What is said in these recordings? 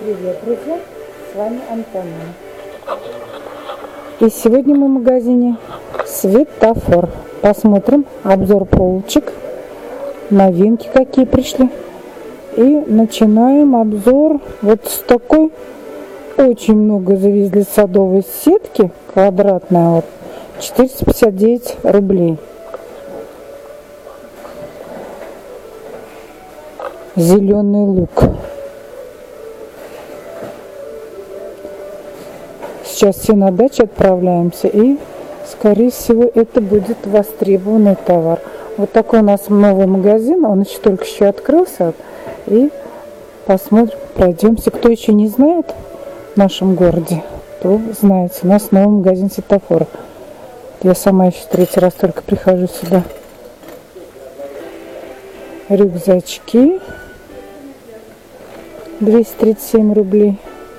Привет, друзья! С вами Антонина. И сегодня мы в магазине Светофор. Посмотрим обзор полочек. Новинки какие пришли. И начинаем обзор вот с такой. Очень много завезли садовой сетки. Квадратная вот. 459 рублей. Зеленый лук. Сейчас все на дачу отправляемся, и, скорее всего, это будет востребованный товар. Вот такой у нас новый магазин, он еще только открылся. И посмотрим, пройдемся. Кто еще не знает в нашем городе, то знаете, у нас новый магазин Светофор. Я сама еще третий раз только прихожу сюда. Рюкзачки 237 рублей.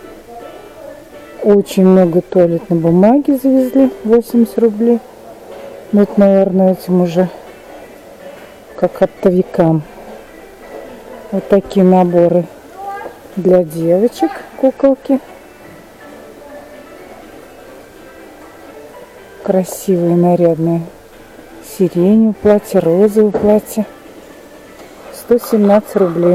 Очень много туалетной бумаги завезли, 80 рублей. Но это, наверное, этим уже как оптовикам. Вот такие наборы для девочек, куколки. Красивые, нарядные. Сиреневое платье, розовое платье. 117 рублей.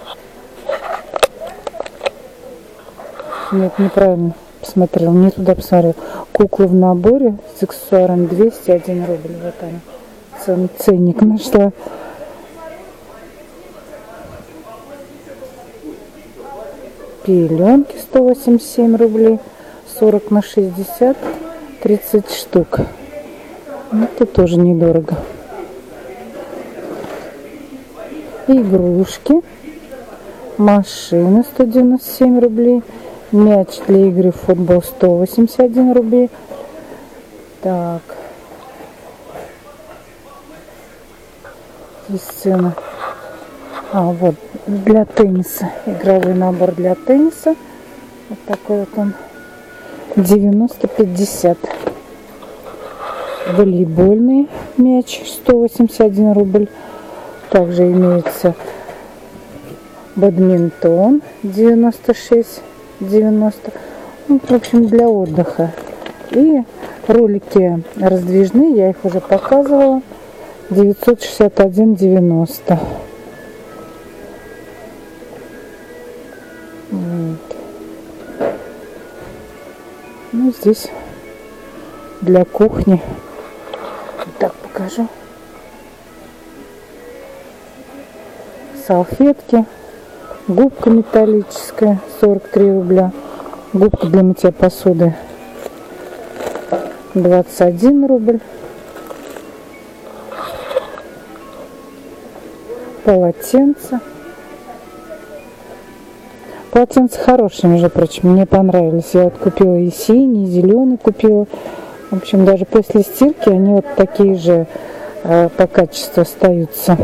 Нет, неправильно посмотрел, не туда посмотрел. Куклы в наборе с аксессуаром 201 рубль. Вот она. Ценник нашла. Пеленки 187 рублей. 40 на 60. 30 штук. Это тоже недорого. Игрушки. Машины 197 рублей. Мяч для игры в футбол 181 рублей. Так. Здесь цена. Вот для тенниса. Игровой набор для тенниса. Вот такой вот он. 90-50. Волейбольный мяч 181 рубль. Также имеется бадминтон 96-90. Ну, в общем, для отдыха. И ролики раздвижные, я их уже показывала. 961,90. Вот. Ну, здесь для кухни. Вот так покажу. Салфетки. Губка металлическая 43 рубля. Губка для мытья посуды 21 рубль. Полотенце. Полотенце хорошее, между прочим, мне понравились. Я вот купила и синий, и зеленый купила. В общем, даже после стирки они вот такие же по качеству остаются.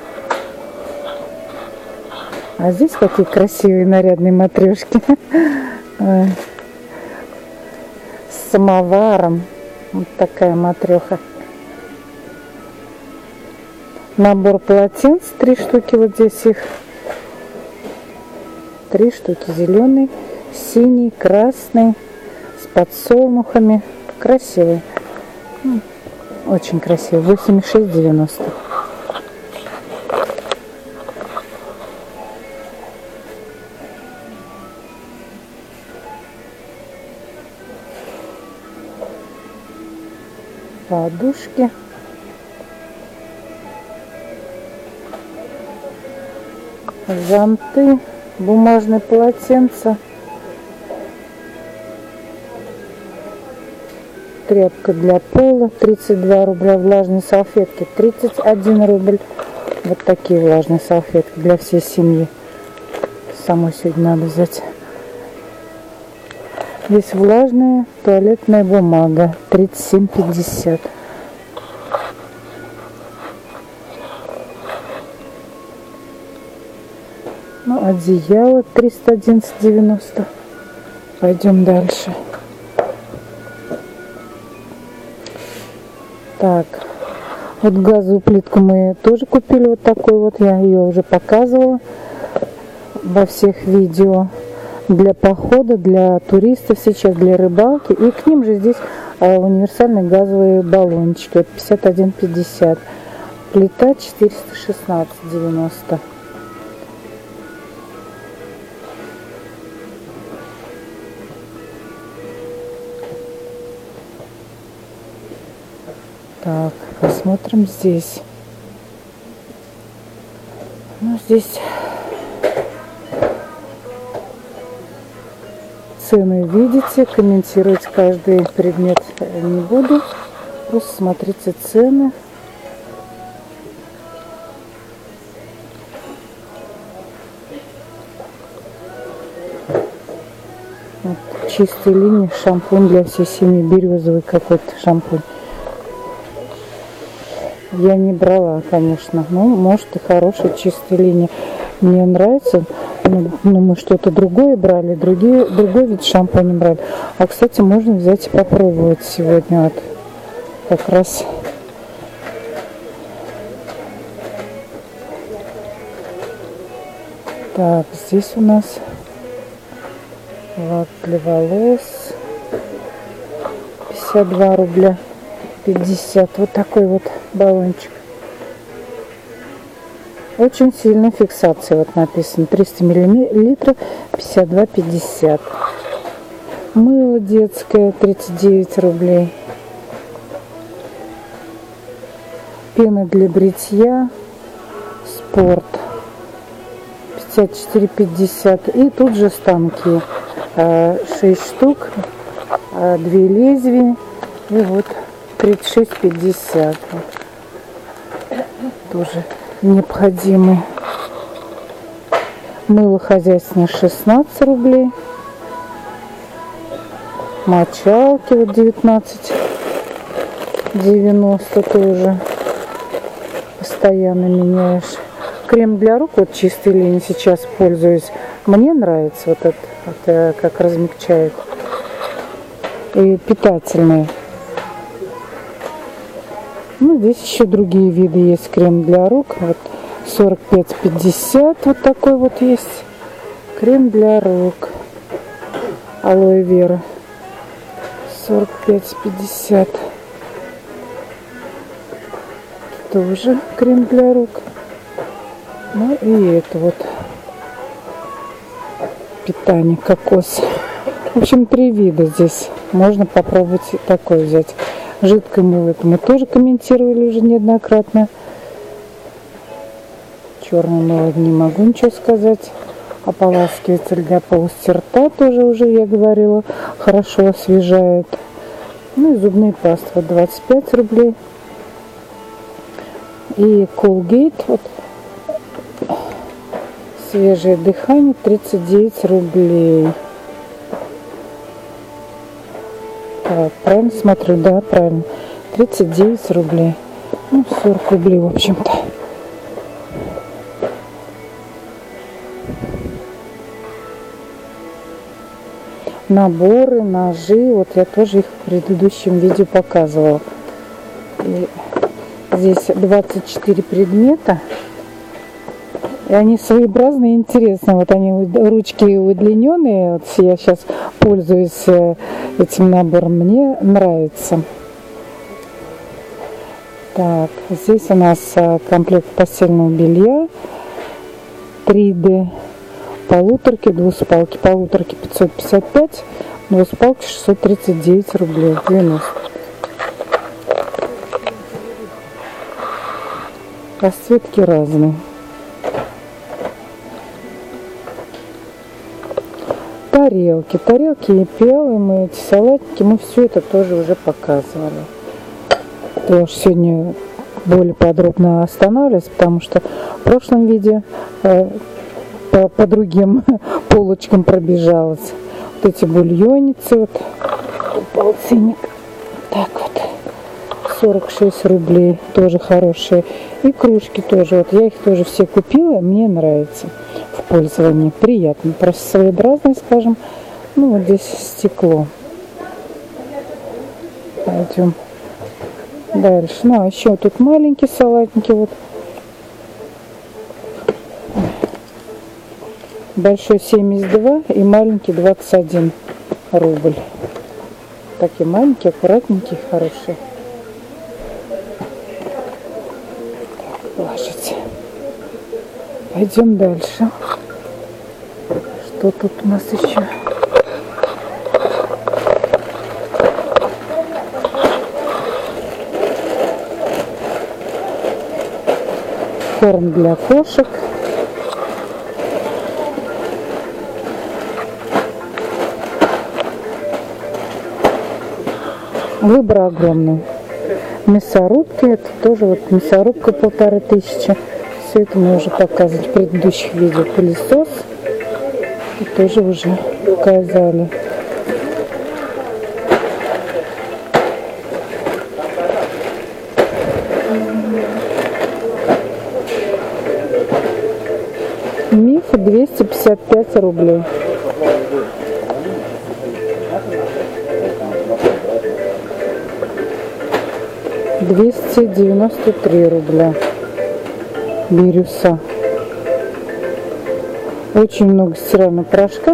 А здесь какие красивые нарядные матрешки. С самоваром. Вот такая матреха. Набор полотенец. 3 штуки вот здесь их. 3 штуки. Зеленый, синий, красный. С подсолнухами. Красивый. Очень красивый. 86,90. Подушки. Зонты. Бумажные полотенца. Тряпка для пола. 32 рубля. Влажные салфетки. 31 рубль. Вот такие влажные салфетки для всей семьи. Самой сегодня надо взять. Здесь влажная туалетная бумага 37,50. Ну, одеяло 311,90. Пойдем дальше. Так, вот газовую плитку мы тоже купили вот такой вот. Я ее уже показывала во всех видео. для похода, для туристов сейчас, для рыбалки. И к ним же здесь универсальные газовые баллончики. Вот 51,50. Плита 416,90. Так, посмотрим здесь. Ну, здесь цены видите, комментировать каждый предмет не буду. Просто смотрите цены. Вот, чистой линии шампунь для всей семьи, березовый какой-то шампунь. Я не брала, конечно, но может и хорошая чистая линия. Мне нравится. Ну, мы что-то другое брали, другой вид шампуня брали. А, кстати, можно взять и попробовать сегодня. Вот, как раз. Так, здесь у нас лак для волос. 52 рубля. 50. Вот такой вот баллончик. Очень сильная фиксация. Вот написано 300 миллилитров, 52,50. Мыло детское 39 рублей. Пена для бритья Спорт 54,50. И тут же станки 6 штук, 2 лезвия. И вот 36,50. Тоже необходимый. Мыло хозяйственное 16 рублей. Мочалки вот 19,90 тоже. Постоянно меняешь. Крем для рук вот чистой линии сейчас пользуюсь. Мне нравится вот это как размягчает. И питательный. Ну, здесь еще другие виды есть. Крем для рук. Вот 45,50. Вот такой вот есть. Крем для рук. Алоэ вера. 45,50. Тоже крем для рук. Ну и это вот. Питание кокос. В общем, 3 вида здесь. Можно попробовать такой взять. Жидкое мыло, это мы тоже комментировали уже неоднократно. Черное мыло не могу ничего сказать. Ополаскиватель для полости рта тоже уже я говорила. Хорошо освежает. Ну и зубные пасты вот 25 рублей. И Colgate вот свежее дыхание 39 рублей. Так, правильно смотрю? Да, правильно. 39 рублей. Ну, 40 рублей, в общем-то. Наборы, ножи. Вот я тоже их в предыдущем видео показывала. И здесь 24 предмета. И они своеобразные и интересные. Вот они, ручки удлиненные. Вот я сейчас пользуюсь этим набором. Мне нравится. Так, здесь у нас комплект постельного белья. 3D. Полуторки, двуспалки. Полуторки 555. Двуспалки 639 рублей. 90. Расцветки разные. Тарелки и пиалы, мы эти салатики, мы все это тоже уже показывали. Я уж сегодня более подробно останавливаюсь, потому что в прошлом видео по другим полочкам пробежалась. Вот эти бульонницы, вот полценник, так вот, 46 рублей, тоже хорошие. И кружки тоже, вот я их тоже все купила, мне нравится. Пользование приятно, просто своеобразное, скажем. Ну вот здесь стекло. Пойдем дальше. Ну а еще тут маленькие салатники вот. Большой 72 и маленький 21 рубль. Такие маленькие, аккуратненькие, хорошие. Ложите. Пойдем дальше. Что тут у нас еще? Корм для кошек. Выбор огромный. Мясорубки, это тоже вот мясорубка 1500. Все это мы уже показывали в предыдущих видео. Пылесос и тоже уже показали. Миф 255 рублей. $293 рубля. Бирюса. Очень много стирального порошка.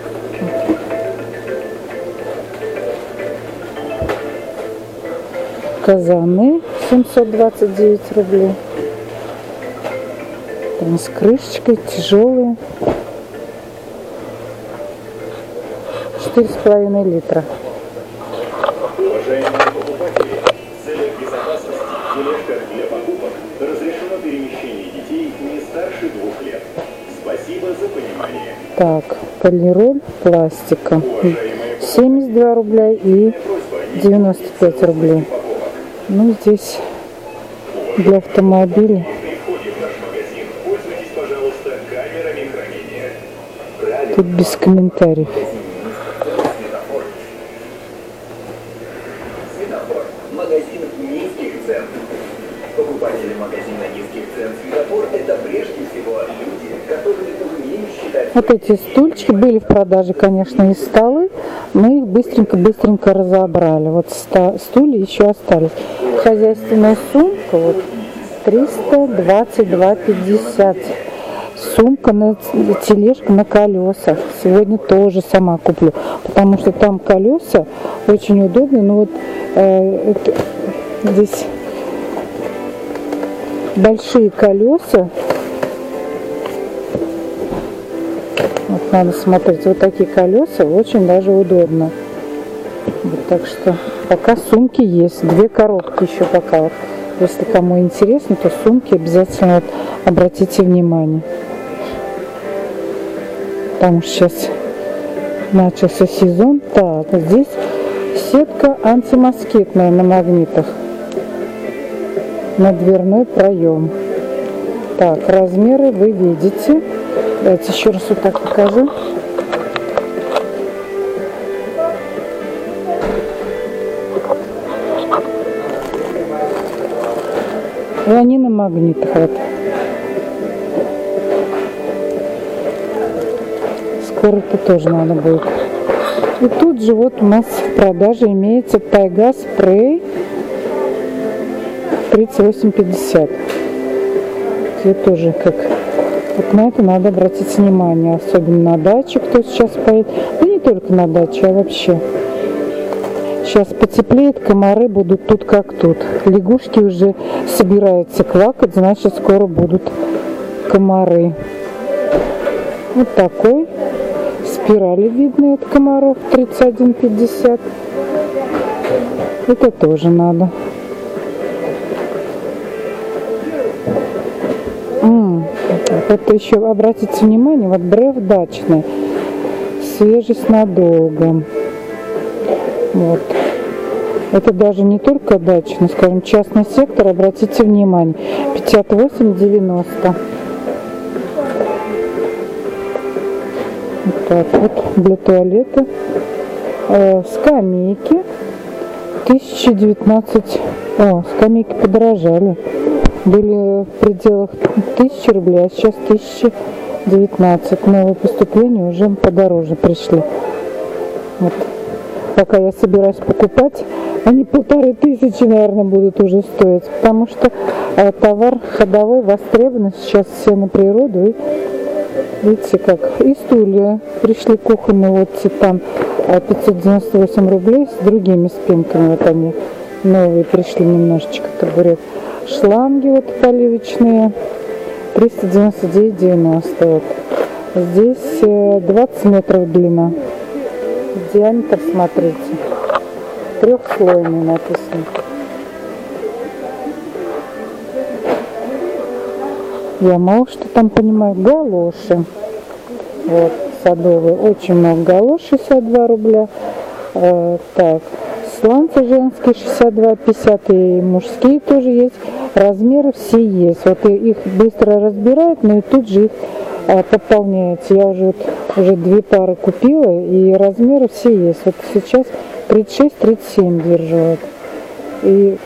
Казаны 729 рублей. Там с крышечкой, тяжелые. 4,5 литра. Уважаемые покупатели, в целях безопасности в тележках для покупок разрешено перемещение детей не старше 2 лет. Спасибо за понимание. Так, полироль пластика. 72 рубля и 95 рублей. Ну, здесь для автомобиля. Тут без комментариев. Магазин низких цен. Покупатели магазина низких цен Светофор — это прежде всего люди, которые умеют считать. Вот эти стульчики были в продаже, конечно, и столы. Мы их быстренько разобрали. Вот стулья еще остались. Хозяйственная сумка вот 322,50. Сумка на тележка на колесах. Сегодня тоже сама куплю, потому что там колеса очень удобно. Но вот здесь большие колеса. Вот надо смотреть. Вот такие колеса очень даже удобно. Вот, так что пока сумки есть. 2 коробки еще пока. Вот. Если кому интересно, то сумки обязательно вот обратите внимание. Потому что сейчас начался сезон. Так, здесь сетка антимоскитная на магнитах. На дверной проем. Так, размеры вы видите. Давайте еще раз вот так покажу. И они на магнитах. Вот. Скоро это тоже надо будет. И тут же вот у нас в продаже имеется Тайга спрей 38,50. Это тоже как... Вот на это надо обратить внимание. Особенно на даче, кто сейчас поедет. Ну не только на даче, а вообще. Сейчас потеплеет, комары будут тут как тут. Лягушки уже собираются квакать, значит скоро будут комары. Вот такой. Спирали видны от комаров 31,50. Это тоже надо. Это еще обратите внимание, вот бреф дачный. Свежесть надолго. Вот. Это даже не только дачный, скажем, частный сектор, обратите внимание. 58,90. Вот так вот, для туалета. Скамейки 1019. О, скамейки подорожали. Были в пределах 1000 рублей, а сейчас 1019. Новые поступления уже подороже пришли. Вот. Пока я собираюсь покупать, они 1500, наверное, будут уже стоить. Потому что товар ходовой востребован. Сейчас все на природу и Видите, как и стулья пришли кухонные, вот Титан 598 рублей с другими спинками, вот они новые пришли немножечко, табурет. Шланги вот поливочные 399,90 вот. Здесь 20 метров длина, диаметр, смотрите, трехслойный написано. Я мало что там понимаю. Галоши. Вот, садовые. Очень много галош, 62 рубля. Так, сланцы женские 62,50 и мужские тоже есть. Размеры все есть. Вот их быстро разбирают, но и тут же их пополняете. Я уже две пары купила, и размеры все есть. Вот сейчас 36-37 держу. Вот. И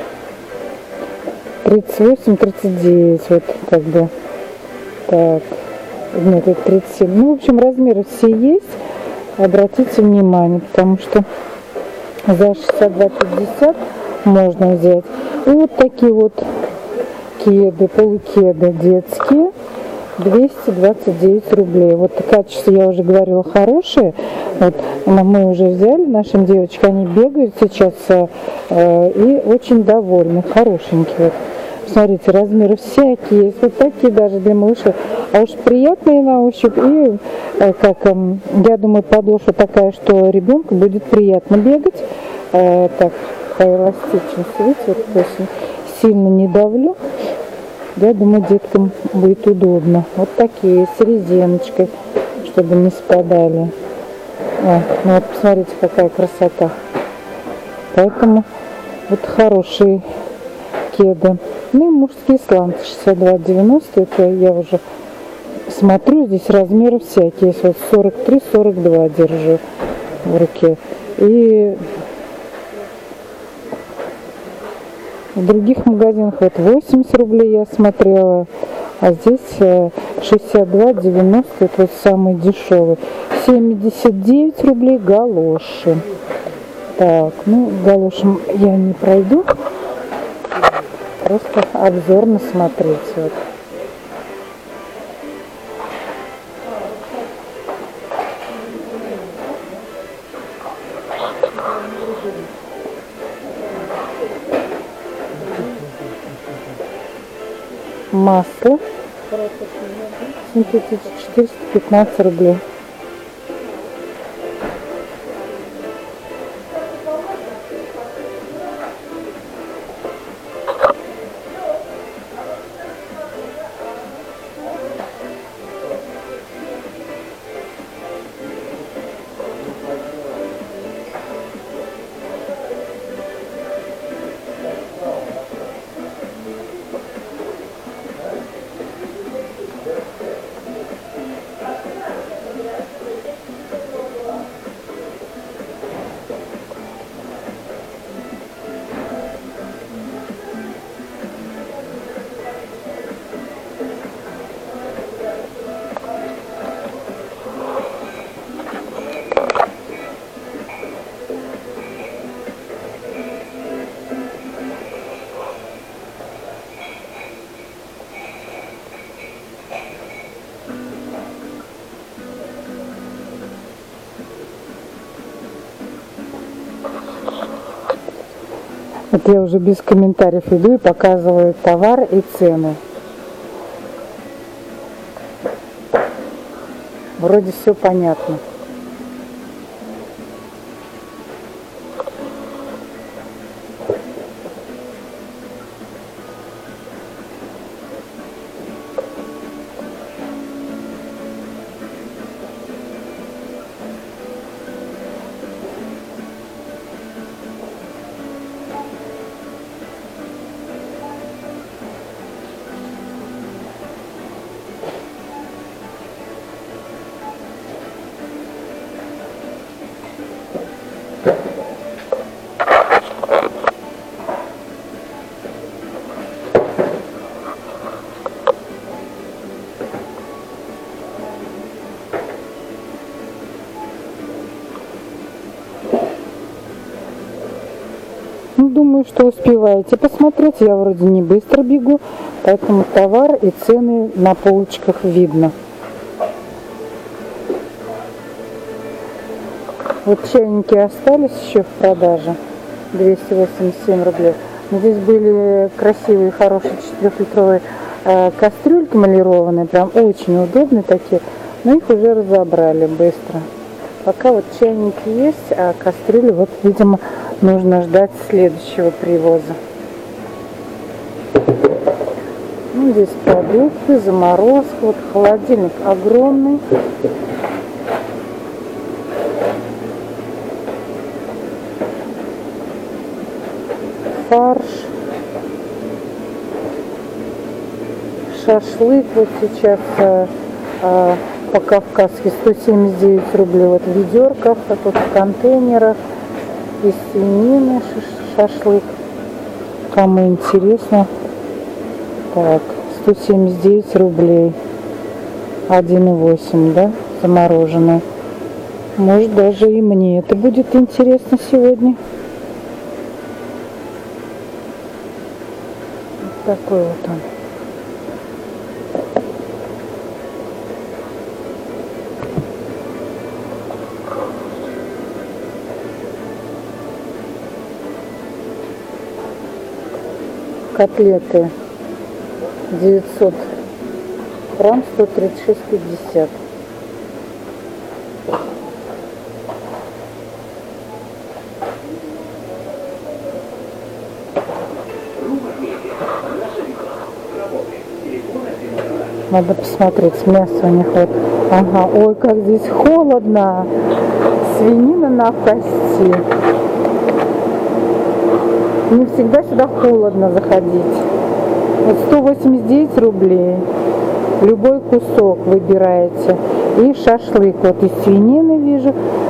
38-39, вот как бы, так, нет, это 37. Ну, в общем, размеры все есть, обратите внимание, потому что за 62,50 можно взять. И вот такие вот кеды, полукеды детские, 229 рублей. Вот качество, я уже говорила, хорошее. Вот мы уже взяли нашим девочкам, они бегают сейчас и очень довольны, хорошенькие. Вот. Смотрите, размеры всякие есть, вот такие даже для малышей. А уж приятные на ощупь. И, я думаю, подошва такая, что ребенку будет приятно бегать. Так, по эластичности, видите, вот очень сильно не давлю. Я думаю, деткам будет удобно. Вот такие, с резиночкой, чтобы не спадали. Ну вот посмотрите, какая красота. Поэтому вот хорошие кеды. Ну и мужские сланцы 62,90. Это я уже смотрю, здесь размеры всякие. Есть вот 43-42 держу в руке. И в других магазинах вот 80 рублей я смотрела, а здесь 62,90, это вот самый дешевый. 79 рублей галоши. Так, ну галошем я не пройду, просто обзорно смотреть. Вот. Масло синтетическое 415 рублей. Вот я уже без комментариев иду и показываю товар и цену. Вроде все понятно. Ну, думаю, что успеваете посмотреть. Я вроде не быстро бегу, поэтому товар и цены на полочках видно. Вот чайники остались еще в продаже. 287 рублей. Но здесь были красивые, хорошие 4-литровые кастрюльки малированные. Прям очень удобные такие. Но их уже разобрали быстро. Пока вот чайники есть, а кастрюли, вот, видимо, нужно ждать следующего привоза. Ну, здесь продукты, заморозка. Вот холодильник огромный. Фарш. Шашлык вот сейчас по-кавказски 179 рублей. Вот в ведерках, а тут в контейнерах. Из свинины шашлык. Кому интересно. Так, 179 рублей. 1,8, да, замороженный. Может, даже и мне это будет интересно сегодня. Вот такой вот он. Котлеты 900 грамм, 136,50. Надо посмотреть, мясо у них вот. Ага, ой, как здесь холодно. Свинина на кости. Не всегда сюда холодно заходить. Вот 189 рублей. Любой кусок выбираете. И шашлык. Вот из свинины вижу.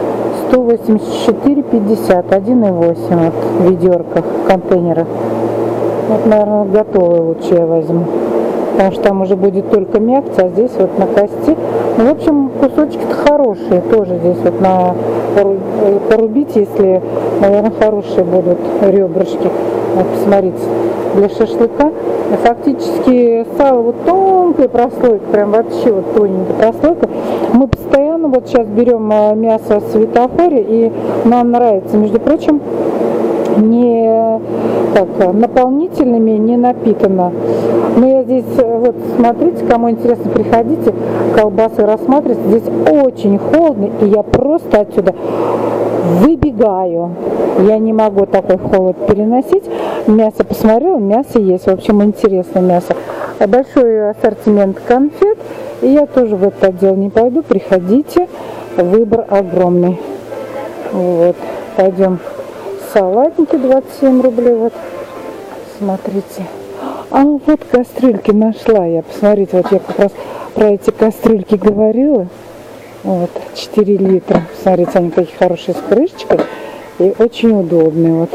184,50. 1,8 вот в ведерках, в контейнерах. Вот, наверное, готовый лучше я возьму. Потому что там уже будет только мякоть, а здесь вот на кости. Ну, в общем, кусочки-то хорошие. Тоже здесь вот на порубить, если, наверное, хорошие будут ребрышки. Вот, посмотрите, для шашлыка. Фактически сало вот тонкая прослойка, прям вообще вот тоненькая прослойка. Мы постоянно вот сейчас берем мясо в светофоре, и нам нравится, между прочим, не так, наполнительными, не напитано. Но я здесь, вот смотрите, кому интересно, приходите, колбасы рассматривать. Здесь очень холодно, и я просто отсюда выбегаю. Я не могу такой холод переносить. Мясо посмотрела, мясо есть. В общем, интересное мясо. Большой ассортимент конфет. И я тоже в этот отдел не пойду. Приходите. Выбор огромный. Вот. Пойдем. Салатники 27 рублей. Вот. Смотрите. А вот кастрюльки нашла я. Посмотрите, вот я как раз про эти кастрюльки говорила. Вот, 4 литра. Смотрите, они какие хорошие с крышечкой. И очень удобные. Вот.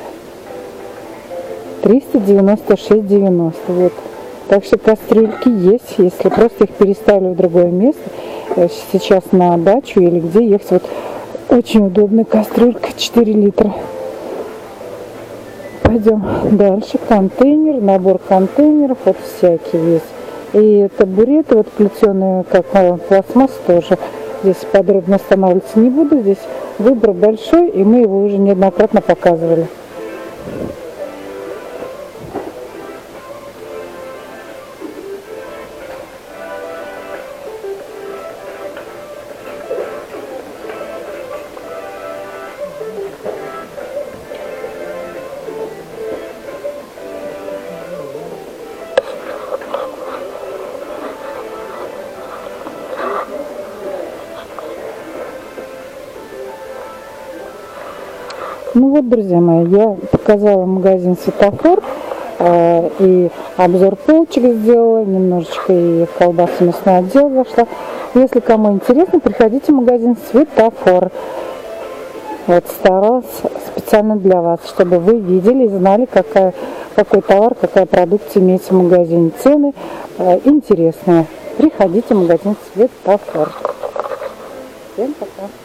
396,90. Вот. Так что кастрюльки есть. Если просто их переставили в другое место. Сейчас на дачу или где ехать. Вот очень удобная кастрюлька. 4 литра. Пойдем дальше. Контейнер, набор контейнеров, вот всякие есть. И табуреты, вот плетеные, как пластмасс тоже. Здесь подробно останавливаться не буду. Здесь выбор большой, и мы его уже неоднократно показывали. Ну вот, друзья мои, я показала магазин «Светофор», и обзор полочек сделала, немножечко и в колбасы мясной отдел зашла. Если кому интересно, приходите в магазин «Светофор». Вот старалась специально для вас, чтобы вы видели и знали, какой товар, какая продукция имеется в магазине. Цены интересные. Приходите в магазин «Светофор». Всем пока.